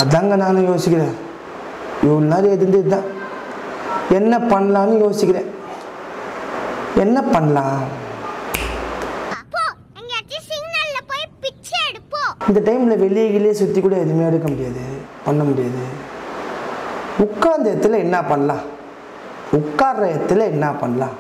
அதாங்க நானும் யோசிக்கிறேன். இவ்வளோ நேரம் எதுந்து இதுதான் என்ன பண்ணலான்னு யோசிக்கிறேன். என்ன பண்ணலாம்? இந்த டைமில் வெளியே சுற்றி கூட எதுவுமே எடுக்க முடியாது, பண்ண முடியாது. உட்கார்ந்த இடத்துல என்ன பண்ணலாம்? உட்கார்ற இடத்துல என்ன பண்ணலாம்?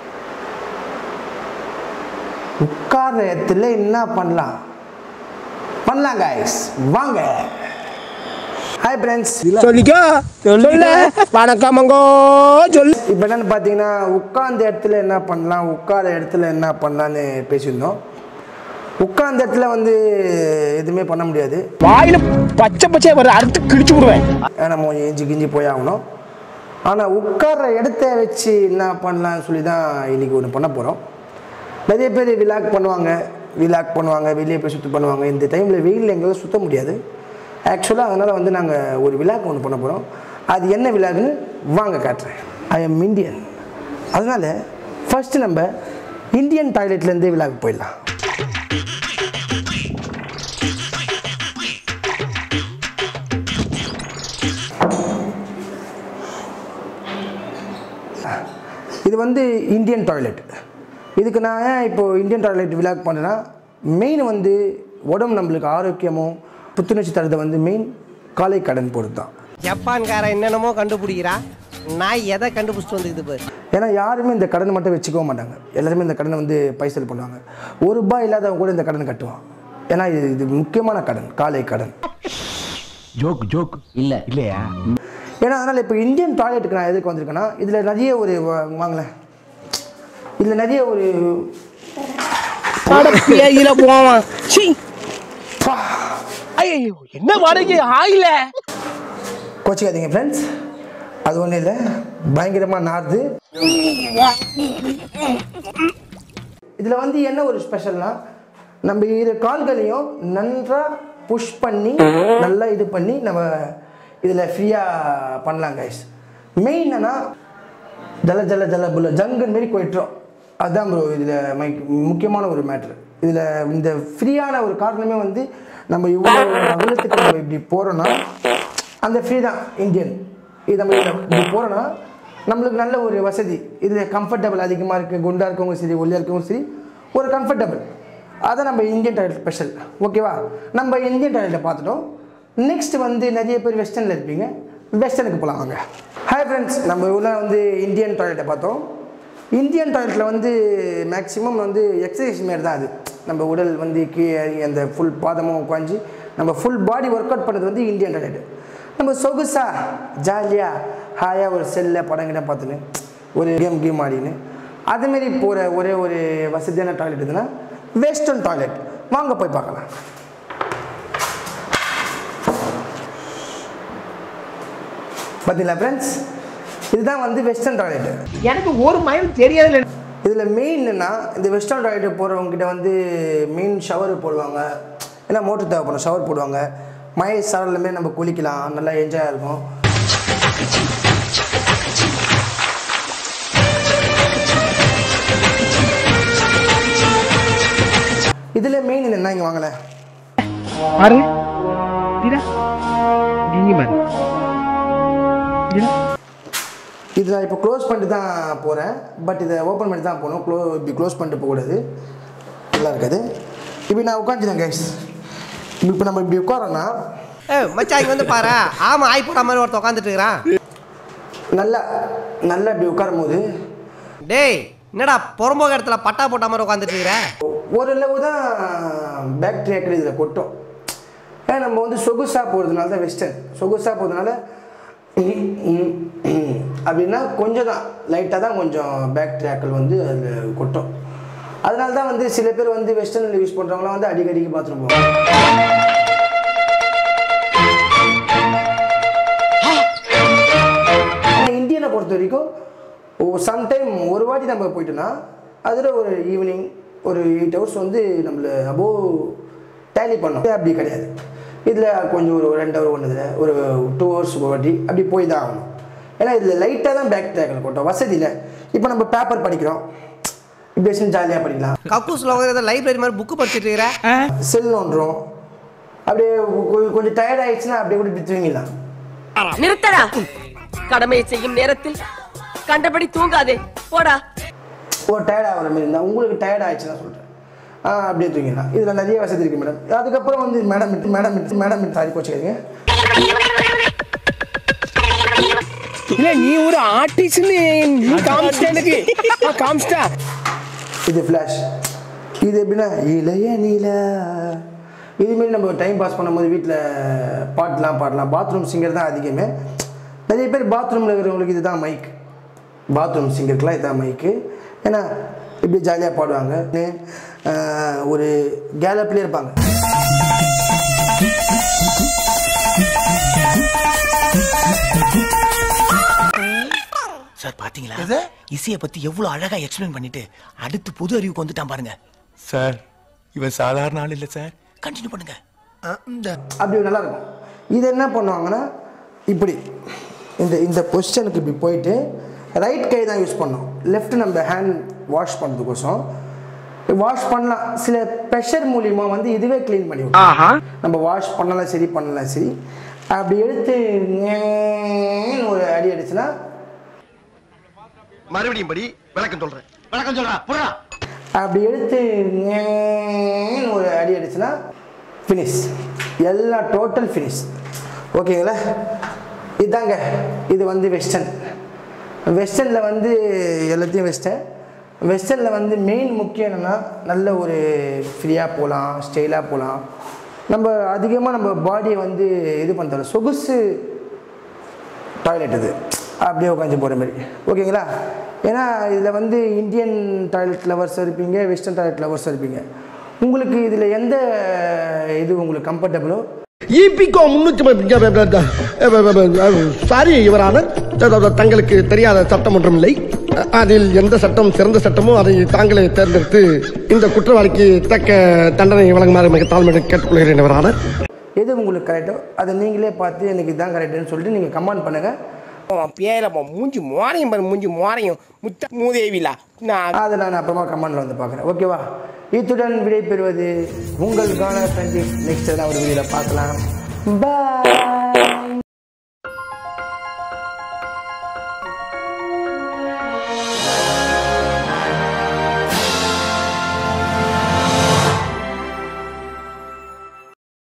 உட்கார்ற இடத்துல என்ன பண்ணலாம்? பண்ணலாம் கைஸ், வாங்க. ஹாய் ஃப்ரெண்ட்ஸ், சொல்லிக்கோ சொல்லு வணக்கமங்கோ சொல்லு. இப்போ என்னன்னு பார்த்தீங்கன்னா உட்கார்ந்த இடத்துல என்ன பண்ணலாம், உட்கார்ற இடத்துல என்ன பண்ணலான்னு பேசியிருந்தோம். உட்கார்ந்த இடத்துல வந்து எதுவுமே பண்ண முடியாது, வாயில பச்சை பச்சையா வர அறுத்து கிழிச்சு விடுவேன். நம்ம கொஞ்சம் கிஞ்சி போய் ஆகணும். ஆனால் உட்கார்ற இடத்த வச்சு என்ன பண்ணலான்னு சொல்லி தான் இன்றைக்கி ஒன்று பண்ண போகிறோம். நிறைய பேர் விலாக் பண்ணுவாங்க, வெளியே போய் சுற்றி பண்ணுவாங்க. இந்த டைமில் வெயிலில் எங்களால் சுற்ற முடியாது ஆக்சுவலாக. அதனால் வந்து நாங்கள் ஒரு விலாக் ஒன்று பண்ண போகிறோம். அது என்ன விலாக்னு வாங்க காட்டுறேன். I am Indian. அதனால் ஃபஸ்ட்டு நம்ம இந்தியன் டாய்லெட்லேருந்தே விலாக் போயிடலாம். இது வந்து இந்தியன் டாய்லெட். இதுக்கு நான் ஏன் இப்போது இந்தியன் டாய்லெட் விலாக் பண்ணுறேன்னா, மெயின் வந்து உடம்பு நம்மளுக்கு ஆரோக்கியமும் புத்துணர்ச்சி தரது வந்து மெயின் காலை கடன் போடுறது தான். ஜப்பான்காரன் என்னென்னமோ கண்டுபிடிக்கிறா, நான் எதை கண்டுபிடிச்சிட்டு வந்துக்குது பாரு. ஏன்னா யாருமே இந்த கடனை மட்டும் வச்சுக்கவே மாட்டாங்க. எல்லாருமே இந்த கடனை வந்து பைசல் பண்ணுவாங்க. ₹1 இல்லாதவங்க கூட இந்த கடனை கட்டுவான். ஏன்னா இது முக்கியமான கடன், காலை கடன். ஜோக் இல்லையா? ஏன்னா அதனால் இப்போ இந்தியன் டாய்லெட்டுக்கு நான் எதுக்கு வந்திருக்கேன்னா, இதில் நிறைய ஒரு வாங்கலேன், இதில் நிறைய ஒரு போவான். ஐயோ என்ன வாடகை ஆயில கோச்சிக்காதீங்க ஃப்ரெண்ட்ஸ், அது ஒன்றும் இல்லை, பயங்கரமாக நார்து. இதில் வந்து என்ன ஒரு ஸ்பெஷல்னா, நம்ம இரு கால்களையும் நன்றாக புஷ் பண்ணி நல்லா இது பண்ணி நம்ம இதில் ஃப்ரீயாக பண்ணலாம் கைஸ். மெயின் என்னன்னா ஜல புல்ல ஜங்குன்னு மாரி போயிட்டுரும். அதுதான் ப்ரோ இதில் முக்கியமான ஒரு மேட்ரு. இதில் இந்த ஃப்ரீயான ஒரு காரணமே வந்து நம்ம இவ்வளோ அகலத்துக்கு நம்ம இப்படி போகிறோன்னா அந்த ஃப்ரீ தான் இந்தியன். இது நம்ம இப்படி போகிறோன்னா நம்மளுக்கு நல்ல ஒரு வசதி. இதில் கம்ஃபர்டபுள் அதிகமாக இருக்குது. குண்டாக இருக்கவங்க சரி, ஒல்லியாக இருக்கவங்க சரி, ஒரு கம்ஃபர்டபுள். அதை நம்ம இந்தியன் டாய்லெட் ஸ்பெஷல். ஓகேவா? நம்ம இந்தியன் டாய்லெட்டை பார்த்துட்டோம். நெக்ஸ்ட் வந்து நிறைய பேர் வெஸ்டர்னில் இருப்பீங்க, வெஸ்டர்னுக்கு போகலாம் வாங்க. ஹாய் ஃப்ரெண்ட்ஸ், நம்ம உள்ள வந்து இந்தியன் டாய்லெட்டை பார்த்தோம். இந்தியன் டாய்லெட்டில் வந்து மேக்ஸிமம் வந்து எக்ஸசைஸ் மாரி தான். அது நம்ம உடல் வந்து கீழே அந்த ஃபுல் பாதமும் உட்காந்து நம்ம ஃபுல் பாடி ஒர்க் அவுட் பண்ணுறது வந்து இந்தியன் டாய்லெட்டு. நம்ம சொகுசாக ஜாலியாக ஹாயாக ஒரு செல்லில் படங்கிட்ட பார்த்துன்னு ஒரு கேம் ஆடின்னு அதுமாரி போகிற ஒரே ஒரு வசதியான டாய்லெட் இதுன்னா வெஸ்டர்ன் டாய்லெட். வாங்க போய் பார்க்கலாம். பார்த்தீங்களா ஃப்ரெண்ட்ஸ், இதுதான் வந்து வெஸ்டர்ன் டாய்லெட்டு. எனக்கு ஒரு மைல் தெரியாது. இதில் மெயின் என்னென்னா, இந்த வெஸ்டர்ன் டாய்லெட் போகிறவங்ககிட்ட வந்து மெயின் ஷவர் போடுவாங்க. ஏன்னா மோட்டர் தேவைப்படும், ஷவர் போடுவாங்க. மழை சாரலுமே நம்ம குளிக்கலாம், நல்லா என்ஜாயாக இருக்கும். இதில் மெயின் என்னென்னா, இங்கே வாங்கலை இது நான் இப்போ க்ளோஸ் பண்ணிட்டு தான் போகிறேன். பட் இதை ஓப்பன் பண்ணி தான் போகணும். இப்படி க்ளோஸ் பண்ணிட்டு போகக்கூடாது, நல்லா இருக்காது. இப்படி நான் உட்காந்துட்டேன் கைஸ். இப்போ நம்ம இப்படி உட்காரோன்னா மச்சான் இங்கே வந்து பாரு, ஆமாம் ஆய் போட மாதிரி ஒருத்தர் உட்காந்துட்டு இருக்கிறான். நல்லா இப்படி உட்காரும் போது டேய் என்னடா புறம்போக இடத்துல பட்டா போட்ட மாதிரி உட்காந்துட்டு இருக்கிற? ஒரு அளவு தான் பேக்டீரியாக்கள் இதில் கொட்டும். ஏன்னா நம்ம வந்து சொகுசாக போகிறதுனால தான் வெஸ்டர்ன். சொகுசாக போகிறதுனால அப்படின்னா கொஞ்சம் தான் லைட்டாக தான் கொஞ்சம் பேக்டீரியாக்கள் வந்து அதில் கொட்டும். அதனால தான் வந்து சில பேர் வந்து வெஸ்டர்னில் யூஸ் பண்ணுறவங்களாம் வந்து அடிக்கடிக்கு பாத்ரூம் போவாங்க. இந்தியனை பொறுத்த வரைக்கும் சம்டைம் ஒரு வாட்டி நம்ம போயிட்டோன்னா அதில் ஒரு ஈவினிங் ஒரு 8 hours வந்து நம்மளை அபோவ் டேலி பண்ணோம். அப்படி கிடையாது. இதில் கொஞ்சம் ஒரு 2 hour ஒன்றுதில் ஒரு 2 hours ஒரு வாட்டி அப்படி போய் தான் ஆகணும். ஏன்னா இதில் லைட்டாக தான் பேக்டீரியாக்கள் கொட்டும். வசதியில் இப்போ நம்ம பேப்பர் படிக்கிறோம், இப்படி ஜாலியாக படிக்கலாம். கக்கூஸில் லைப்ரரி மாதிரி புக்கு படிச்சுட்டு இருக்கிற, செல் நோண்டுறோம், அப்படியே கொஞ்சம் டயர்ட் ஆயிடுச்சுன்னா அப்படியே கூட இப்படி தூங்கிடலாம். நிறுத்தடா. கடமையை செய்யும் நேரத்தில் கண்டபடி தூங்காதே போடா. ஒரு டயர்ட் ஆகிற மாதிரி இருந்தால் உங்களுக்கு டயர்ட் ஆயிடுச்சுன்னா சொல்கிறேன், அப்படியே தூங்கிடலாம். இதில் நிறைய வசதி இருக்குது மேடம். அதுக்கப்புறம் வந்து மேடம் சாரி கோச்சுக்காதீங்க. இல்ல நீ ஒரு ஆர்டிஸ்ட்னு நீ காமிச்சிட்ட எனக்கு. காமிச்சிட்டா. இது ஃப்ளாஷ். இது எப்படின்னா இளைய நீலா, இதுமாரி நம்ம டைம் பாஸ் பண்ணும்போது வீட்டில் பாட்டெலாம் பாடலாம். பாத்ரூம் சிங்கர் தான் அதிகமே. நிறைய பேர் பாத்ரூமில் இருக்கிறவங்களுக்கு இது தான் மைக். பாத்ரூம் சிங்கருக்குலாம் இதுதான் மைக்கு. ஏன்னா இப்படி ஜாலியாக பாடுவாங்க. ஒரு கேலப்லேயே இருப்பாங்க. சார் பாத்தீங்களா இசையை பத்தி எவ்வளவு அழகா எக்ஸ்பிளைன் பண்ணிட்டு அடுத்து புது அறிவுக்கு வந்துட்டான் பாருங்க. சார் இவன் சாதாரண ஆள் இல்லை சார். கண்டினியூ பண்ணுங்க. அப்படி நல்லா இருக்கும். இது என்ன பண்ணுவாங்கன்னா இப்படி இந்த பொசிஷனுக்கு இப்படி போயிட்டு ரைட் கை தான் யூஸ் பண்ணோம். லெஃப்ட் நம்ம ஹேண்ட் வாஷ் பண்ணுறதுக்கோசம் வாஷ் பண்ணலாம். சில ப்ரெஷர் மூலியமாக வந்து இதுவே க்ளீன் பண்ணி விடும். நம்ம வாஷ் பண்ணலாம் சரி பண்ணலாம் சரி. அப்படி எடுத்து ஒரு அடி அடிச்சுன்னா மறுபடியும் படி விளக்கம் சொல்றேன். விளக்கம் சொல்றா. அப்படி எடுத்து ஒரு அடி அடிச்சுன்னா ஃபினிஷ். எல்லாம் டோட்டல் ஃபினிஷ். ஓகேங்களா? இதுதாங்க. இது வந்து வெஸ்டர்னில் வந்து எல்லாத்தையும் வெஸ்டர்னில் வந்து மெயின் முக்கியம் என்னென்னா நல்ல ஒரு ஃப்ரீயாக போகலாம், ஸ்டைலாக போகலாம். நம்ம அதிகமாக நம்ம பாடியை வந்து இது பண்ணுறோம். சொகுசு டாய்லெட் இது அப்படியே உட்காந்து போகிற மாதிரி. ஓகேங்களா? ஏன்னா இதில் வந்து இந்தியன் டாய்லெட் லவர்ஸ் இருப்பீங்க, வெஸ்டர்ன் டாய்லெட் லவர்ஸ் இருப்பீங்க. உங்களுக்கு இதில் எந்த இது உங்களுக்கு கம்ஃபர்டபுளோ. ஈபிகோ 300 சாரி யுவரான தங்களுக்கு தெரியாத சட்டம் ஒன்றும் இல்லை. அதில் எந்த சட்டம் சிறந்த சட்டமோ அதை தாங்களே தேர்ந்தெடுத்து இந்த குற்றவாளிக்கு தக்க தண்டனை வழங்குமாறு மிக தாழ்மையுடன் கேட்டுக்கொள்கிறேன் யுவரான. எது உங்களுக்கு கரெக்டோ அதை நீங்களே பார்த்து எனக்கு இதுதான் கரெக்டுன்னு சொல்லிட்டு நீங்கள் கமெண்ட் பண்ணுங்கள். பேர மூஞ்சி மோரையும் பாரு, மூஞ்சி மோரையும் முத்த மூதேவிலா. அதை நான் அப்புறமா கமெண்டில் வந்து பார்க்குறேன். ஓகேவா? இத்துடன் விடை பெறுவது உங்களுக்கான ஃப்ரெண்ட்ஷிப். நெக்ஸ்ட் ஒரு வீடியோவில் பார்க்கலாம். பாய்.